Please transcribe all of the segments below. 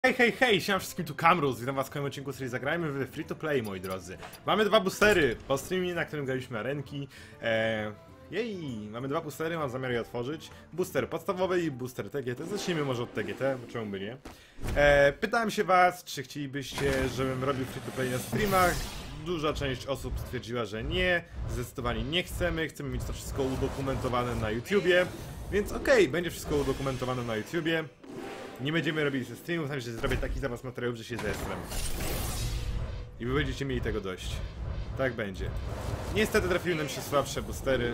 Hej, hej, hej, siema wszystkim, tu Kamrus, witam was w kolejnym odcinku serii Zagrajmy w Free to Play, moi drodzy. Mamy dwa boostery po streamie, na którym graliśmy arenki. Mamy dwa boostery, mam zamiar je otworzyć. Booster podstawowy i booster TGT. Zacznijmy może od TGT, czemu by nie. Pytałem się was, czy chcielibyście, żebym robił Free to Play na streamach. Duża część osób stwierdziła, że nie. Zdecydowanie nie chcemy, chcemy mieć to wszystko udokumentowane na YouTubie. Więc okej, będzie wszystko udokumentowane na YouTubie. Nie będziemy robić ze streamów, znaczy, że zrobię taki zapas materiałów, że się zestrem. I wy będziecie mieli tego dość. Tak będzie. Niestety trafiły nam się słabsze boostery.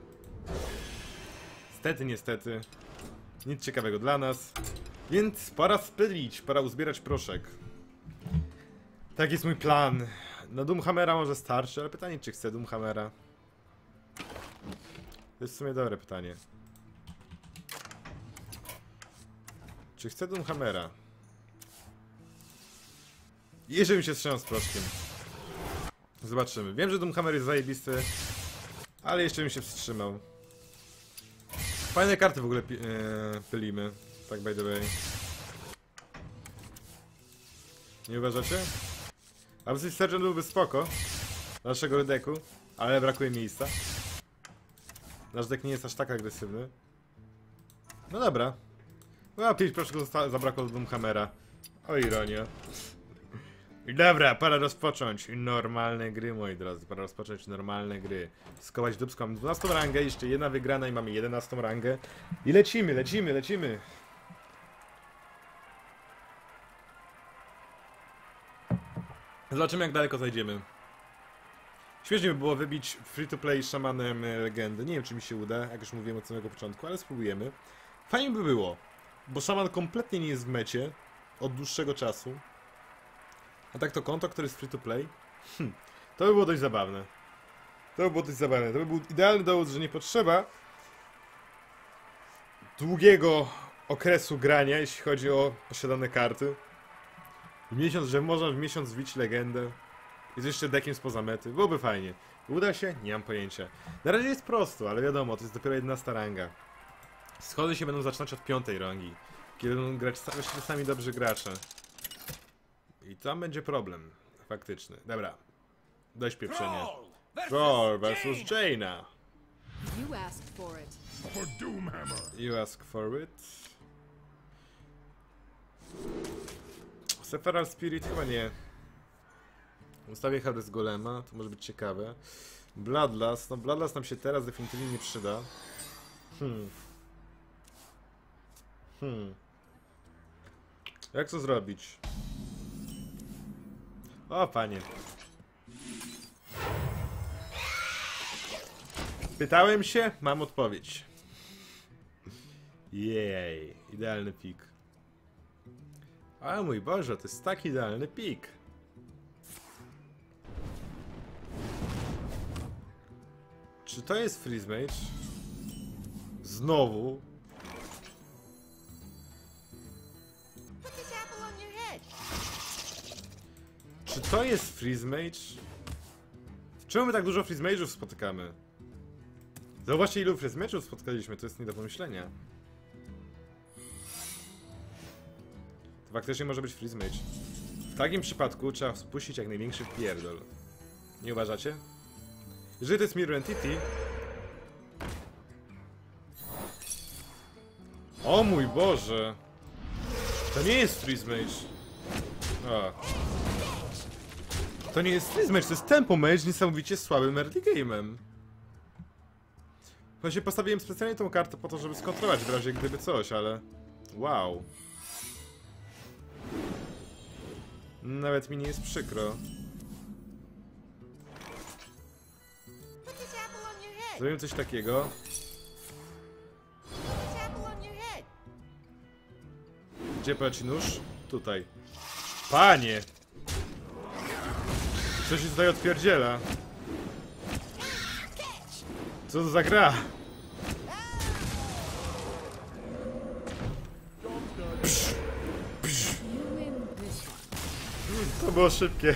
Niestety. Nic ciekawego dla nas. Więc pora spylić, pora uzbierać proszek. Tak jest mój plan. Na Doomhammera może starczy, ale pytanie, czy chcę Doomhammera. To jest w sumie dobre pytanie. Czy chcę Doomhammera? Jeżeli mi się wstrzymam z proszkiem. Zobaczymy. Wiem, że Doomhammer jest zajebisty, ale jeszcze bym się wstrzymał. Fajne karty w ogóle pylimy. Tak by the way. Nie uważacie? Absolute Sergeant byłby spoko dla naszego decku, ale brakuje miejsca. Nasz deck nie jest aż tak agresywny. No dobra. No, 5 proszków zabrakło do Doomhammera. O ironia. Dobra, pora rozpocząć normalne gry, moi drodzy. Pora rozpocząć normalne gry. Skować dupską. Mam 12 rangę, jeszcze jedna wygrana i mamy 11 rangę. I lecimy. Zobaczymy, jak daleko zajdziemy. Świetnie by było wybić free to play szamanem legendy. Nie wiem, czy mi się uda, jak już mówiłem od samego początku, ale spróbujemy. Fajnie by było. Bo szaman kompletnie nie jest w mecie od dłuższego czasu. A tak to konto, które jest free to play? To by było dość zabawne. To by był idealny dowód, że nie potrzeba długiego okresu grania, jeśli chodzi o posiadane karty. Że można w miesiąc wbić legendę. Jest jeszcze deckiem spoza mety. Byłoby fajnie. Uda się? Nie mam pojęcia. Na razie jest prosto, ale wiadomo, to jest dopiero 11 ranga. Schody się będą zaczynać od 5 rangi, kiedy będą grać sami dobrzy gracze. I tam będzie problem faktyczny. Dobra. Dość pieprzenia. Troll vs Jaina. You ask for it. Sephiral Spirit chyba nie. Ustawię Hades Golema, to może być ciekawe. Bloodlust, no Bloodlust nam się teraz definitywnie nie przyda. Jak to zrobić? O, panie. Pytałem się, mam odpowiedź. Jej, idealny pik. O mój Boże, to jest taki idealny pik. Czy to jest Freeze Mage? Znowu? Czy to jest Freeze Mage? Czemu my tak dużo Freeze Mage'ów spotykamy? Zobaczcie, ilu Freeze Mage'ów spotkaliśmy, to jest nie do pomyślenia. To faktycznie może być Freeze Mage. W takim przypadku trzeba spuścić jak największy pierdol. Nie uważacie? Jeżeli to jest Mirror Entity... O mój Boże! To nie jest Freeze Mage. O. To nie jest Freeze Mage, to jest Tempo Mage niesamowicie słabym early game'em. Właśnie postawiłem specjalnie tą kartę po to, żeby skontrolować w razie gdyby coś, ale... Wow. Nawet mi nie jest przykro. Zrobimy coś takiego. Gdzie poleci nóż? Tutaj. Panie! Co się tutaj odpierdziela? Co to za gra? Psz, psz. To było szybkie.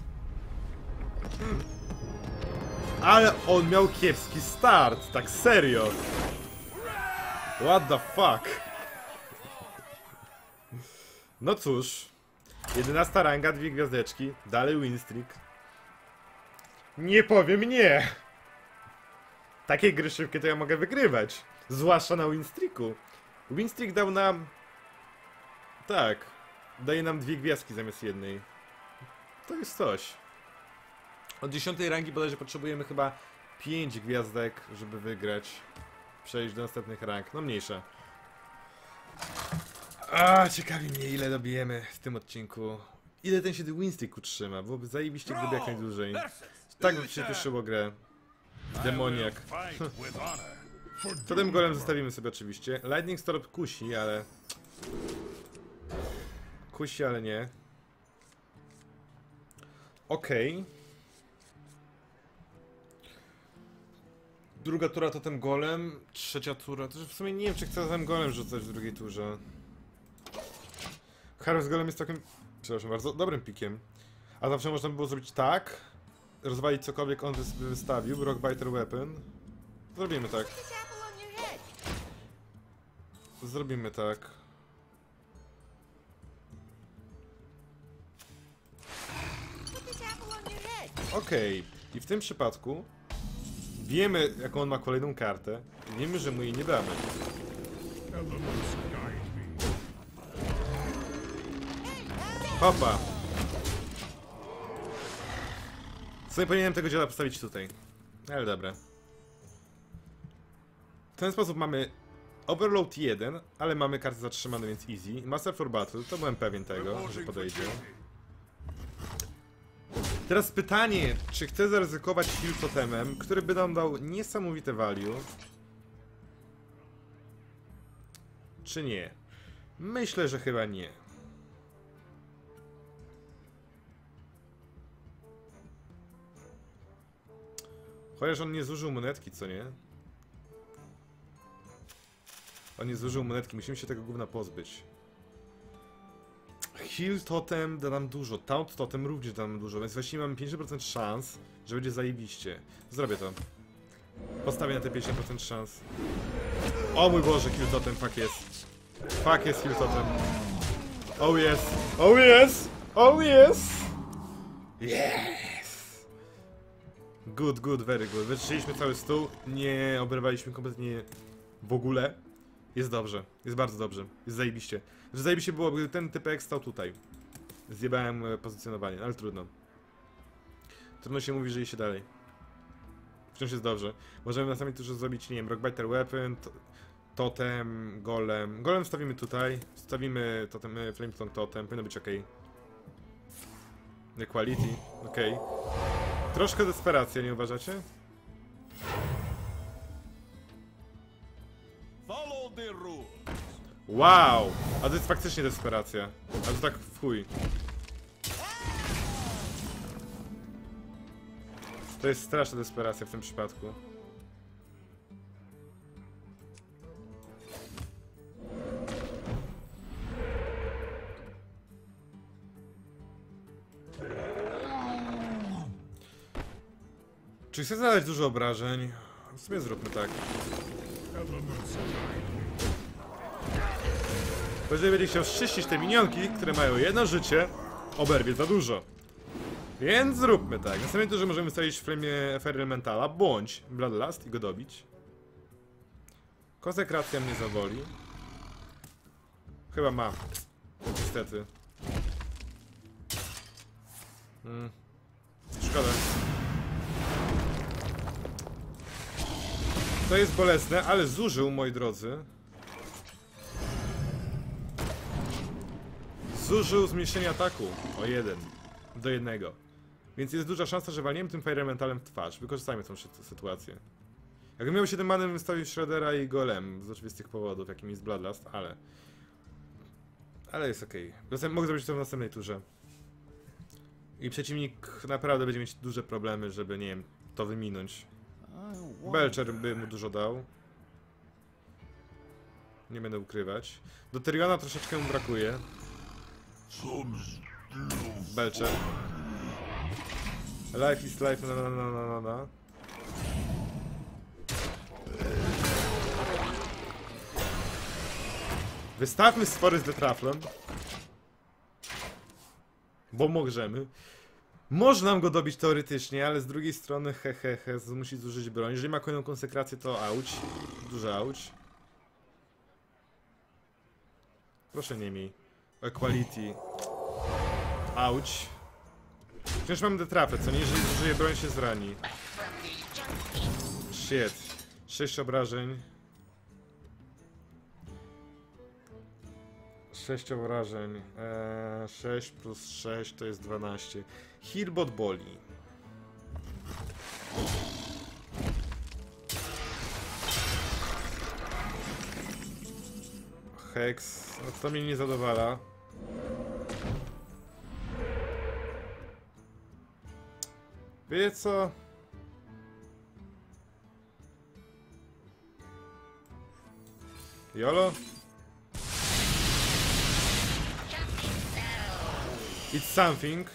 Ale on miał kiepski start, tak serio. What the fuck? No cóż. 11 ranga, 2 gwiazdeczki. Dalej winstreak. Nie powiem nie. Takie gry szybkie to ja mogę wygrywać. Zwłaszcza na winstreaku. Winstreak dał nam... Tak. Daje nam 2 gwiazdki zamiast jednej. To jest coś. Od 10 rangi bodajże potrzebujemy chyba 5 gwiazdek, żeby wygrać. Przejść do następnych rank. No mniejsza. Ciekawi mnie, ile dobijemy w tym odcinku. Ile ten się winstreak utrzyma. Byłoby zajebiście gdyby jak najdłużej. Tak by przyspieszyło grę. Demoniak. Totem golem zostawimy sobie oczywiście. Lightning Storm kusi, ale... Kusi, ale nie. Okej. Druga tura totem golem. Trzecia tura... To w sumie nie wiem, czy chcę totem golem rzucać w drugiej turze. Harvest golem jest takim... Przepraszam bardzo, dobrym pikiem. A zawsze można by było zrobić tak. Rozwalić cokolwiek on by wystawił. Rockbiter weapon. Zrobimy tak. Zrobimy tak. Okej. I w tym przypadku wiemy, jaką on ma kolejną kartę. I wiemy, że mu jej nie damy. Hopa. Co powinienem tego działa postawić tutaj. Ale dobra. W ten sposób mamy Overload 1, ale mamy karty zatrzymane, więc easy. Master for Battle, to byłem pewien tego, że podejdzie. Teraz pytanie, czy chcę zaryzykować heal totemem, który by nam dał niesamowite value? Czy nie? Myślę, że chyba nie. Chociaż on nie zużył monetki, co nie? On nie zużył monetki, musimy się tego gówna pozbyć. Heal totem da nam dużo, taunt totem również da nam dużo, więc właściwie mamy 50% szans, że będzie zajebiście. Zrobię to. Postawię na te 50% szans. O mój Boże, heal totem, fuck jest. Fuck jest heal totem. Oh yes, oh yes, oh yes! Yes! Good, good, very good. Wyczyściliśmy cały stół, nie oberwaliśmy kompletnie w ogóle. Jest dobrze, jest bardzo dobrze, jest zajebiście. Że zajebiście było, gdy ten typek stał tutaj. Zjebałem pozycjonowanie, ale trudno. Trudno się mówi, że idzie się dalej. Wciąż jest dobrze. Możemy na samej turze zrobić, nie wiem, Rockbiter Weapon, totem, golem. Golem stawimy tutaj, stawimy totem, Flamestone totem, powinno być ok. Equality, ok. Troszkę desperacja, nie uważacie? Wow! A to jest faktycznie desperacja. A to tak w chuj. To jest straszna desperacja w tym przypadku. Czy chcę zadać dużo obrażeń? W sumie zróbmy tak. Jeżeli będzie chciał szczyścić te minionki, które mają jedno życie, oberwie za dużo. Więc zróbmy tak. Na samej turze możemy wystawić Fire Elementala, bądź Bloodlust i go dobić. Konsekracja mnie zawoli. Chyba ma. Niestety. Szkoda. To jest bolesne, ale zużył, moi drodzy. Zużył zmniejszenie ataku o 1 do 1. Więc jest duża szansa, że walniemy tym Fire Elementalem w twarz. Wykorzystajmy tą sytuację. Jakbym miał 7 many, bym wystawił Shreddera i Golem z oczywistych powodów, jakim jest Bloodlust, ale... Ale jest okej. Mogę zrobić to w następnej turze. I przeciwnik naprawdę będzie mieć duże problemy, żeby, nie wiem, to wyminąć. Belcher by mu dużo dał. Nie będę ukrywać. Do Tyriona troszeczkę mu brakuje. Belcher. Life is life, no. Wystawmy stwory z Detraflem. Bo możemy. Można nam go dobić teoretycznie, ale z drugiej strony musi zużyć broń. Jeżeli ma kolejną konsekrację, to auć. Dużo auć. Proszę nie miej. Equality. Auć. Wciąż mam detrapę, co nie? Jeżeli zużyje broń, się zrani. Shit. 6 obrażeń. 6 obrażeń. 6 plus 6 to jest 12. Healbot boli. Hex. No to mnie nie zadowala. Wie co? Jolo? It's something.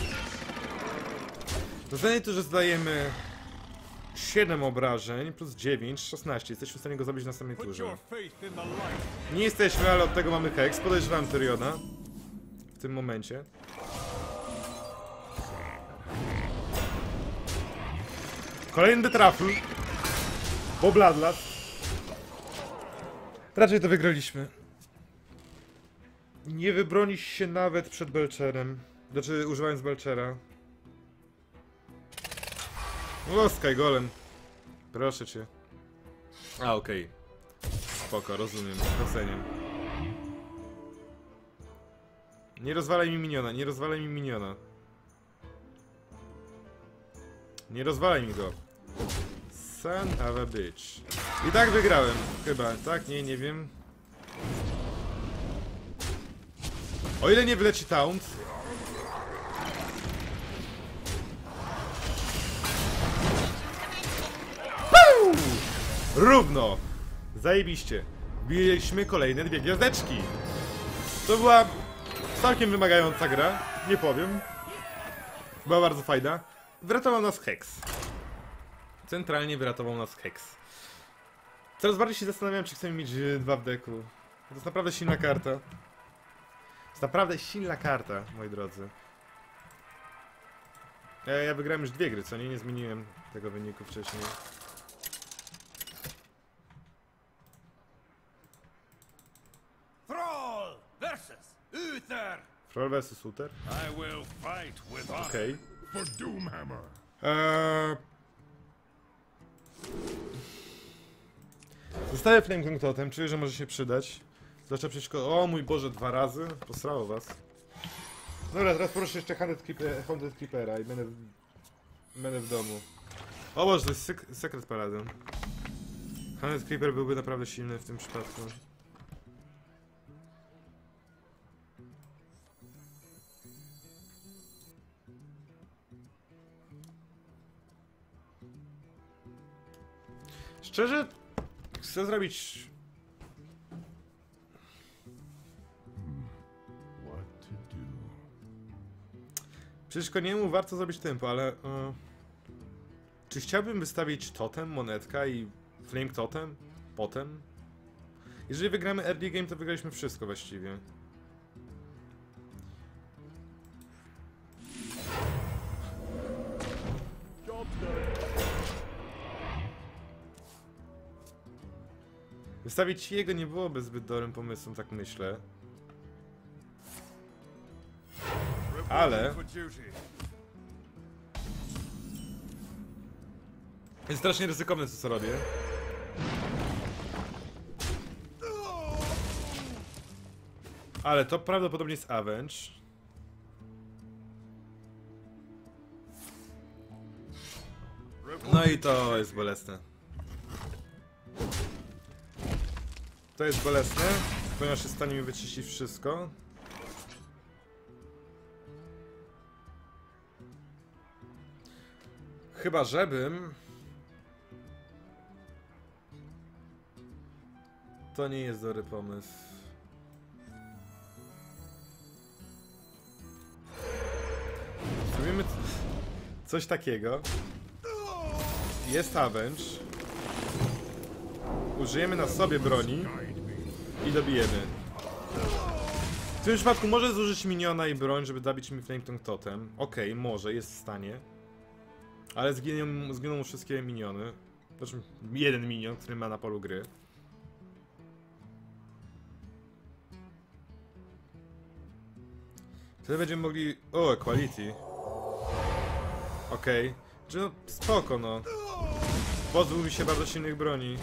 Zostanie to, że zdajemy 7 obrażeń plus 9, 16. Jesteśmy w stanie go zabić na samej turze. Nie jesteśmy, ale od tego mamy hex. Podejrzewam Tyriona w tym momencie. Kolejny detrafl. Po Bloodlust. Raczej to wygraliśmy. Nie wybronisz się nawet przed Belcherem. Znaczy, używając Belchera. O, Sky Golem. Proszę cię. A, okej. Spoko, rozumiem. Doceniam. Nie rozwalaj mi miniona, nie rozwalaj mi miniona. Nie rozwalaj mi go. Son of a bitch. I tak wygrałem. Chyba, tak? Nie wiem. O ile nie wyleci taunt. Puu! Równo. Zajebiście. Wbiliśmy kolejne 2 gwiazdeczki. To była całkiem wymagająca gra. Nie powiem. Była bardzo fajna. Wyratował nas Hex. Centralnie wyratował nas Hex. Coraz bardziej się zastanawiam, czy chcemy mieć 2 w deku. To jest naprawdę silna karta. To jest naprawdę silna karta, moi drodzy. Ja wygrałem już 2 gry, co nie? Nie zmieniłem tego wyniku wcześniej. Thrall versus Uther. Thrall vs Uther? I will fight with honor. Okej. For Doomhammer. Zostawię Flame Totem, czuję, że może się przydać. Zwłaszcza przeciwko... O mój Boże, 2 razy? Posrało was. Dobra, teraz proszę jeszcze 100 Creepera i będę w domu. O Boże, to jest Secret Paladin. 100 Creeper byłby naprawdę silny w tym przypadku. Szczerze, chcę zrobić... Przeciwko niemu warto zrobić tempo, ale... czy chciałbym wystawić totem, monetka i flame totem? Potem? Jeżeli wygramy early game, to wygraliśmy wszystko właściwie. Wystawić jego nie byłoby zbyt dobrym pomysłem, tak myślę. Ale... jest strasznie ryzykowne to, co robię. Ale to prawdopodobnie jest Avenge. No i to jest bolesne. To jest bolesne, ponieważ jest w stanie mi wyczyścić wszystko. Chyba żebym... To nie jest dobry pomysł. Zrobimy coś takiego. Jest Avenge. Użyjemy na sobie broni. I dobijemy. W tym przypadku może zużyć miniona i broń, żeby zabić mi Flametongue Totem. Okej, może, jest w stanie. Ale zginą mu wszystkie miniony. Znaczy, jeden minion, który ma na polu gry. Wtedy będziemy mogli... O, equality. Okej. Czy no, spoko no. Pozbył mi się bardzo silnych broni.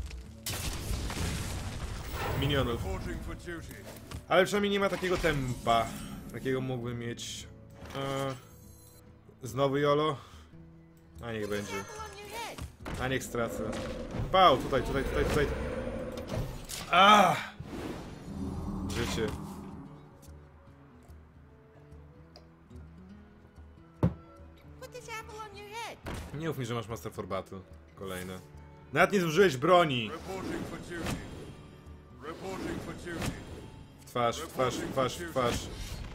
Minionów. Reporting for duty. Ale przynajmniej nie ma takiego tempa, jakiego mógłbym mieć. Znowu YOLO? A niech będzie. A niech stracę. Pał, tutaj. Życie. Nie mów mi, że masz Master for Battle. Kolejne. Nawet nie zużyłeś broni! Reporting for duty. Reporting for duty. W twarz.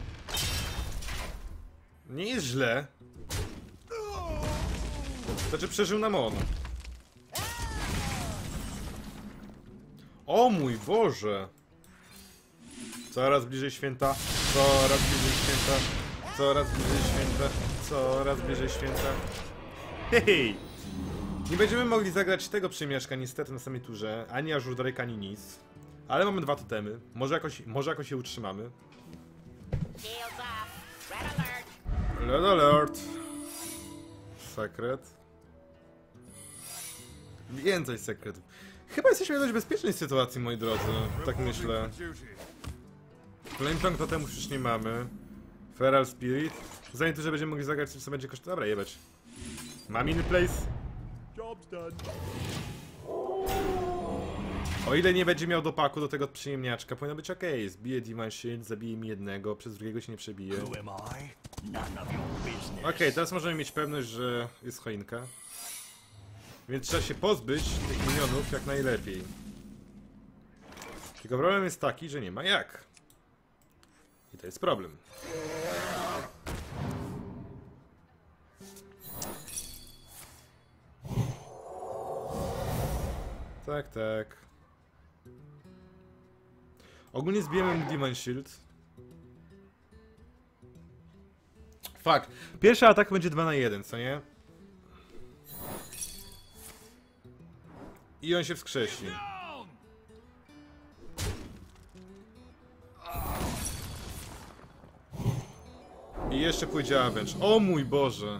Nie jest źle. Znaczy przeżył na mon. O mój Boże! Coraz bliżej święta. Coraz bliżej święta. Coraz bliżej święta. Coraz bliżej święta. Hej! Nie będziemy mogli zagrać tego przymieszka niestety na samej turze. Ani Ażurdarek, ani nic. Ale mamy dwa totemy. Może jakoś się utrzymamy. Red alert. Sekret. Więcej sekretów. Chyba jesteśmy w dość bezpiecznej sytuacji, moi drodzy. Tak myślę. Flametongue totemu już nie mamy. Feral Spirit. Zanim to, że będziemy mogli zagrać coś, co będzie kosztować. Dobra, jebać. Mam inny place. Job's done. O ile nie będzie miał dopaku do tego przyjemniaczka, powinno być ok. Zbije Divine Shield, zabije mi jednego, przez drugiego się nie przebije. Okej, teraz możemy mieć pewność, że jest choinka. Więc trzeba się pozbyć tych minionów jak najlepiej. Tylko problem jest taki, że nie ma jak. I to jest problem. Tak. Ogólnie zbijemy mu Divine Shield. Fuck. Pierwszy atak będzie 2 na 1, co nie? I on się wskrzesi. I jeszcze pójdzie Avenge. O mój Boże!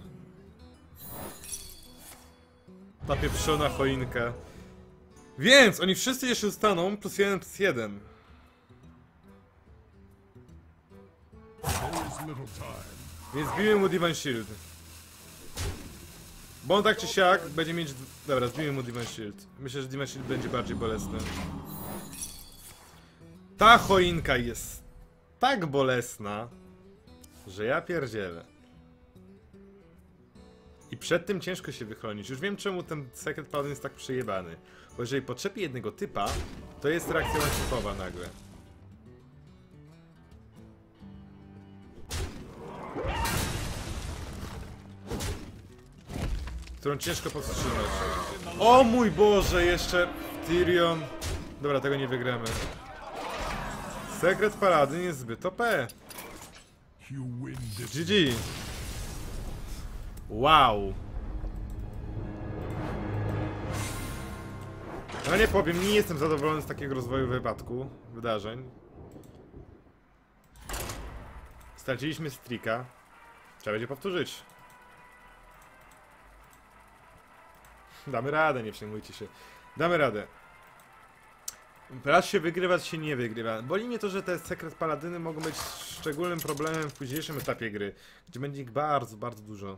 Ta pieprzona choinka. Więc oni wszyscy jeszcze zostaną +1/+1. Więc zbijmy mu Divine Shield. Bo on tak czy siak będzie mieć... Dobra, zbijmy mu Divine Shield. Myślę, że Divine Shield będzie bardziej bolesny. Ta choinka jest tak bolesna, że ja pierdzielę. I przed tym ciężko się wychronić. Już wiem, czemu ten Secret Paladin jest tak przejebany. Bo jeżeli podczepi jednego typa, to jest reakcja łańcuchowa nagle. Którą ciężko powstrzymać. O mój Boże, jeszcze Tyrion. Dobra, tego nie wygramy. Secret Paladin jest zbyt OP. GG. Wow. No nie powiem, nie jestem zadowolony z takiego rozwoju wydarzeń. Straciliśmy Strika. Trzeba będzie powtórzyć. Damy radę, nie przejmujcie się. Damy radę. Raz się wygrywa, raz się nie wygrywa. Boli mnie to, że te Secret Paladyny mogą być szczególnym problemem w późniejszym etapie gry, gdzie będzie ich bardzo, bardzo dużo.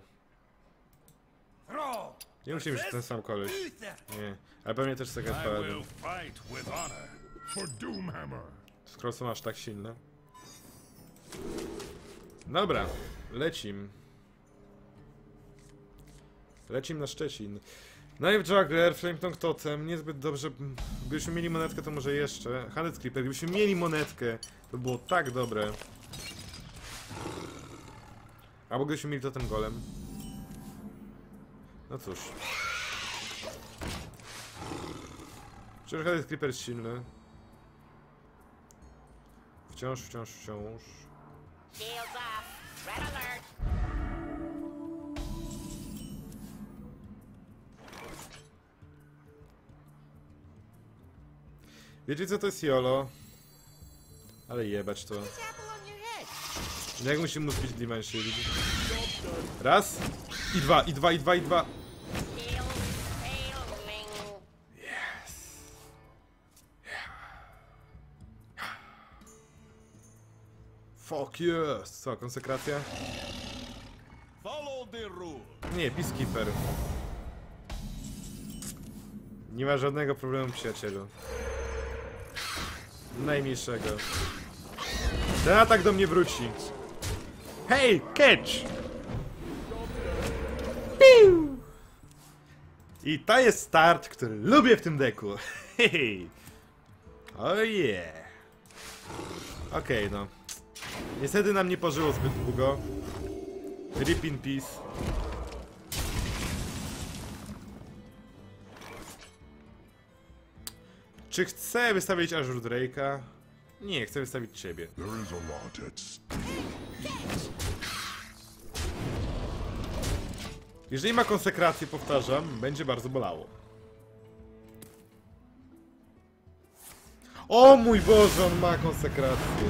Nie musi być ten sam koleś. Nie, ale pewnie też Secret Paladyn. Skoro są aż tak silne. Dobra, lecim. Lecim na Szczecin. Knife Juggler, Flametongue Totem, niezbyt dobrze. Gdybyśmy mieli monetkę, to może jeszcze. Handed Creeper, gdybyśmy mieli monetkę, to było tak dobre. Albo gdybyśmy mieli Totem Golem. No cóż. Przecież Handed Creeper jest silny. Wciąż. Shields off. Red alert. Wiecie co to jest YOLO? Ale jebać to. Apple on your head. Jak musimy zbić Divine Shield? Raz. I dwa. Shields failing. Fuck yes! Co, konsekracja? Follow the rule. Nie, Peacekeeper. Nie ma żadnego problemu, przyjacielu. Najmniejszego. Ten atak do mnie wróci. Hej, catch! Piu! I to jest start, który lubię w tym deku. Hej! Oh yeah! Okej, no. Niestety nam nie pożyło zbyt długo. Rip in peace. Czy chcę wystawić Azure Drake'a? Nie, chcę wystawić ciebie. There is a lot at stake. Jeżeli ma konsekrację, powtarzam, będzie bardzo bolało. O mój Boże, on ma konsekrację.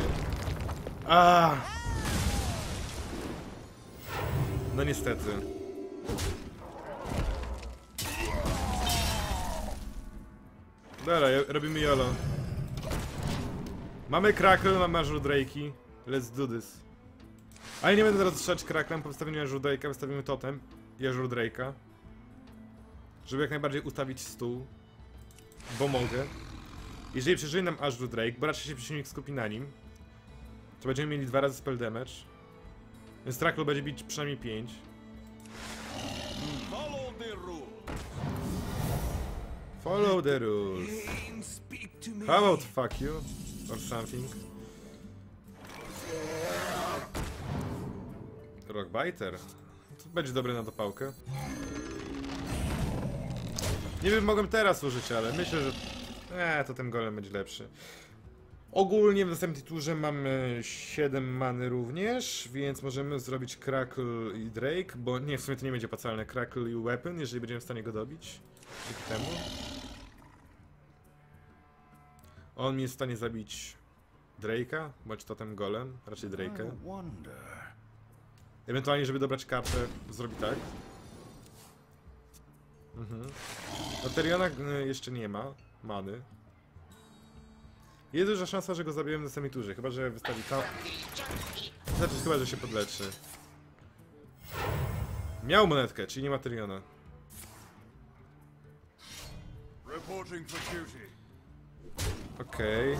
No niestety. Dobra, robimy YOLO. Mamy Crackle, mamy Azure Drake'i. Let's do this. Ale nie będę teraz strzelać Cracklem, po wystawieniu Azure Drake'a wystawimy totem i Azure Drake'a. Żeby jak najbardziej ustawić stół. Bo mogę. Jeżeli przeżyje nam Azure Drake, bo raczej się przeciwnik skupi na nim, to będziemy mieli 2 razy spell damage. Więc Crackle będzie bić przynajmniej 5. Follow the rule. Follow the rules. Speak to me. How about fuck you? Or something. Rockbiter. To będzie dobre na dopałkę. Nie wiem, mogłem teraz użyć, ale myślę, że... to ten golem będzie lepszy. Ogólnie w następnej turze mamy 7 many również, więc możemy zrobić Crackle i Drake, bo nie, w sumie to nie będzie opłacalne. Crackle i Weapon, jeżeli będziemy w stanie go dobić. Dzięki temu. On mi jest w stanie zabić Drake'a, bądź totem golem, raczej Drake'a. Ewentualnie, żeby dobrać kartę, zrobi tak. Ateriona jeszcze nie ma many. Jest duża szansa, że go zabijemy na następnej turze, chyba że wystawi tam. Znaczy, chyba że się podleczy. Miał monetkę, czyli nie ma Ateriona. Reporting for duty. Okej.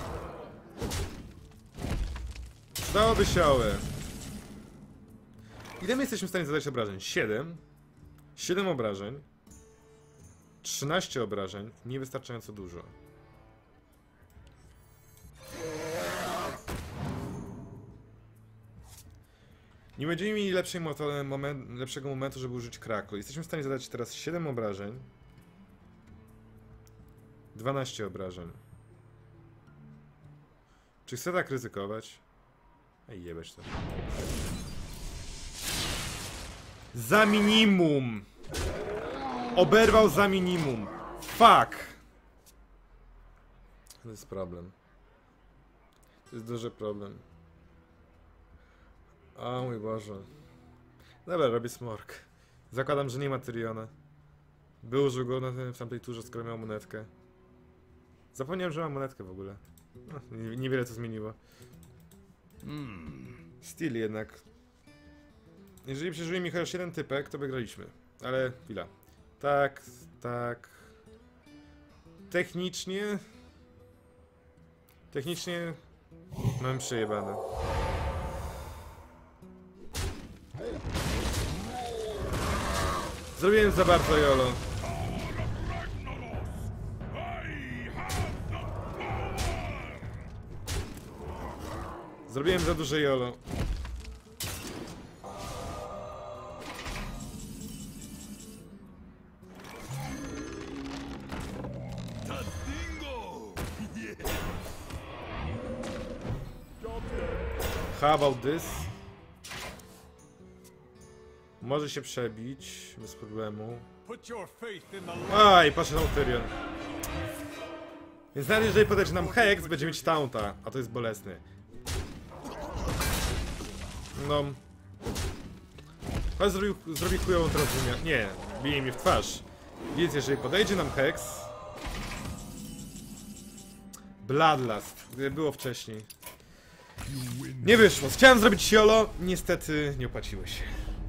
Dałoby się ołe. Ile my jesteśmy w stanie zadać obrażeń? 7. 7 obrażeń. 13 obrażeń. Niewystarczająco dużo. Nie będziemy mieli lepszego momentu, żeby użyć Crackle. Jesteśmy w stanie zadać teraz 7 obrażeń. 12 obrażeń. Czy chcę tak ryzykować? Ej, jebać to. Za minimum! Oberwał za minimum. Fuck! To jest problem. To jest duży problem. O mój Boże. Dobra, robię smork. Zakładam, że nie ma Tyriona. Był użył go w tamtej turze, skoro miał monetkę. Zapomniałem, że mam monetkę w ogóle. No, niewiele to zmieniło. Steel jednak. Jeżeli przeżyje mi chociaż jeden typek, to wygraliśmy. Ale chwila. Tak, tak. Technicznie... Technicznie... Mam przejebane. Zrobiłem za bardzo YOLO. Zrobiłem za duże YOLO. How about this? Może się przebić bez problemu. Put your faith in the Lord. Aj, patrzę na Tyrion. Więc nawet jeżeli podejdzie nam Hex, będzie mieć taunta, a to jest bolesne. No. Chyba zrobi chujową teraz wymianę. Nie, bije mi w twarz. Więc jeżeli podejdzie nam Hex... Bloodlust, gdyby było wcześniej. Nie wyszło. Chciałem zrobić Siolo, niestety nie opłaciło się.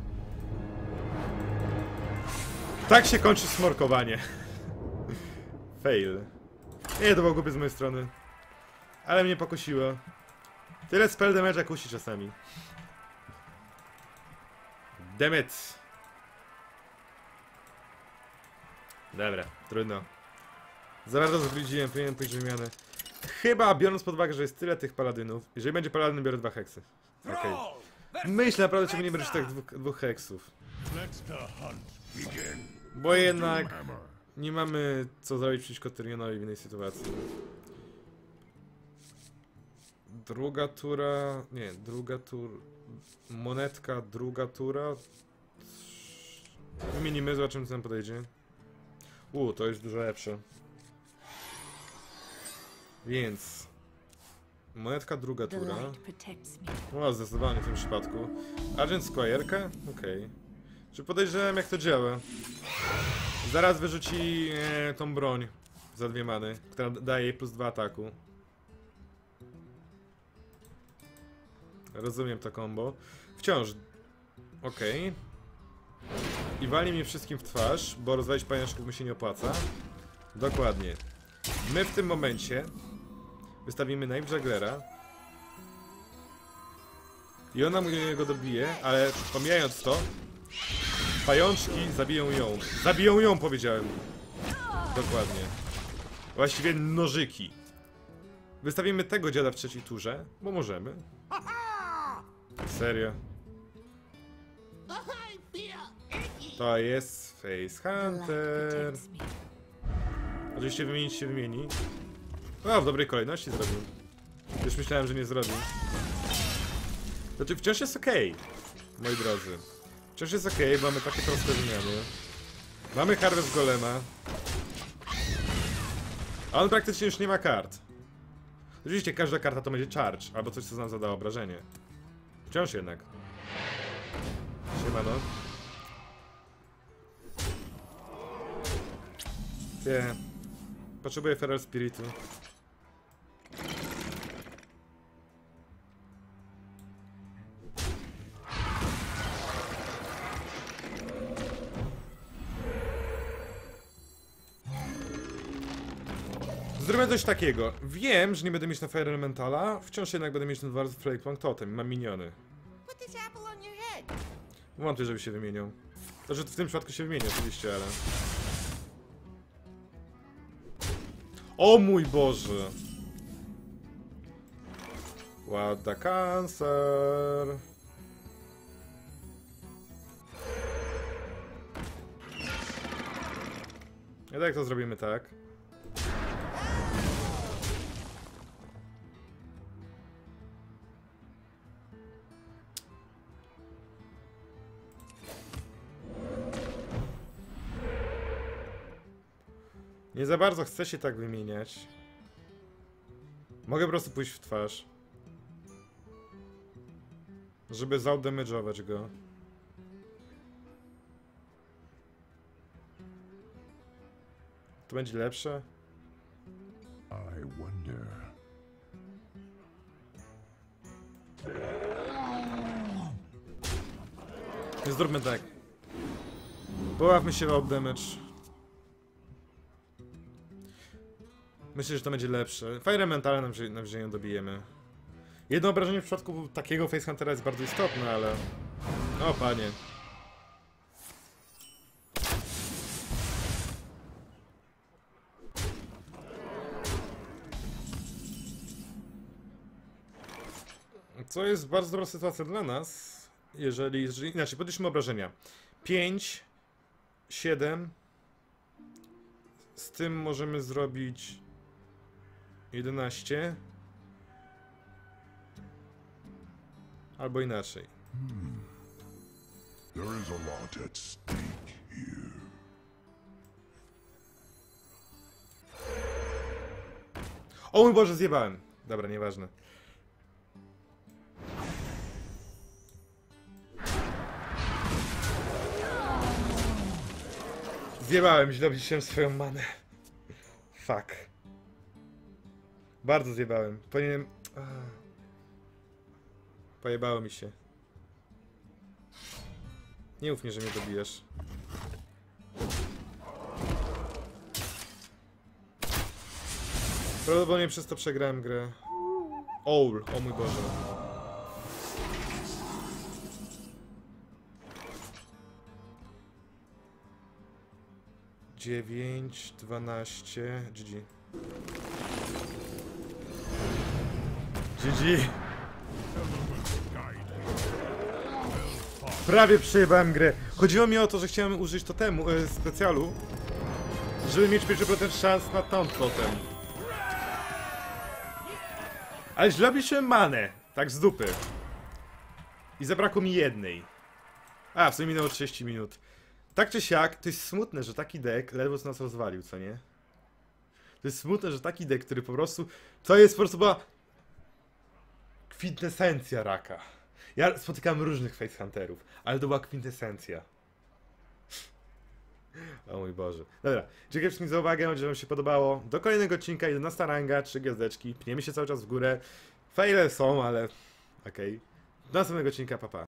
Tak się kończy smorkowanie. Fail. Nie, to było głupie z mojej strony. Ale mnie pokusiło. Tyle spell damage'a kusi czasami. Dammit. Dobra, trudno. Za bardzo zbliżyłem, powinienem pójść w wymianę. Chyba, biorąc pod uwagę, że jest tyle tych paladynów. Jeżeli będzie paladyn, biorę 2 heksy. Okej. Myślę naprawdę, czemu nie bierzesz tych dwóch heksów. Bo jednak nie mamy co zrobić przeciwko Tyrionowi w innej sytuacji. Druga tura... Nie, druga tura... Monetka, druga tura... Wymienimy, zobaczymy co nam podejdzie. To jest dużo lepsze. Więc... Monetka, druga tura. O, zdecydowanie w tym przypadku. Agent Squire'ka? Okej. Czy podejrzewam jak to działa? Zaraz wyrzuci tą broń za 2 many, która daje jej plus 2 ataku. Rozumiem to combo. Wciąż. Okej. I wali mi wszystkim w twarz, bo rozwalić pajączków mi się nie opłaca. Dokładnie. My w tym momencie wystawimy Knife Jugglera. I ona go dobije, ale pomijając to, pajączki zabiją ją. Zabiją ją, powiedziałem. Dokładnie. Właściwie nożyki. Wystawimy tego dziada w trzeciej turze, bo możemy. Serio. To jest Facehunter. Oczywiście wymienić się wymieni. O, w dobrej kolejności zrobił. Już myślałem, że nie zrobił. Znaczy wciąż jest okej, moi drodzy. Wciąż jest okej, bo mamy takie proste wymiany. Mamy Harvest Golema. A on praktycznie już nie ma kart. Oczywiście każda karta to będzie charge, albo coś co nam zada obrażenie. Wciąż jednak. Siemano. Nie. Potrzebuję Feral Spiritu. Zrobię coś takiego. Wiem, że nie będę mieć na Fire Elementala, wciąż jednak będę mieć ten Dwarf Flakeplank Totem. Mam miniony. Put this apple on your head. Wątpię, żeby się wymieniał. To, że w tym przypadku się wymieni oczywiście, ale... O mój Boże! What the cancer! I tak to zrobimy tak. Nie za bardzo chcę się tak wymieniać. Mogę po prostu pójść w twarz. Żeby zauldamage'ować go. To będzie lepsze? I wonder. Zróbmy tak. Poławmy się w outdamage. Myślę, że to będzie lepsze. Fire Elementale najwyżej ją dobijemy. Jedno obrażenie w przypadku takiego Facehuntera jest bardzo istotne, ale... O panie. Co jest bardzo dobra sytuacja dla nas, jeżeli inaczej, podliczmy obrażenia. 5, 7. Z tym możemy zrobić 11. Albo inaczej. There is a lot at stake here. O mój Boże, zjebałem. Dobra, nieważne. Zjebałem, źle obliczyłem swoją manę. Fuck. Bardzo zjebałem. Powinienem... Pojebało mi się. Nie mów mi, że mnie dobijesz. Prawdopodobnie przez to przegrałem grę. Owl, o mój Boże. Dziewięć, 12, GG. GG. Prawie przejebałem grę. Chodziło mi o to, że chciałem użyć totemu, specjalu, żeby mieć 5% szans na taunt totem. Ale źle obliczyłem manę, tak z dupy. I zabrakło mi jednej. A, w sumie minęło 30 minut. Tak czy siak, to jest smutne, że taki deck ledwo co nas rozwalił, co nie? To jest smutne, że taki deck, który po prostu... To jest po prostu była... kwintesencja raka. Ja spotykałem różnych facehunterów, ale to była kwintesencja. O mój Boże. Dobra, dziękuję wszystkim za uwagę, mam nadzieję, że wam się podobało. Do kolejnego odcinka, 11 ranga, 3 gwiazdeczki. Pniemy się cały czas w górę. Faile są, ale... okej. Do następnego odcinka, pa pa.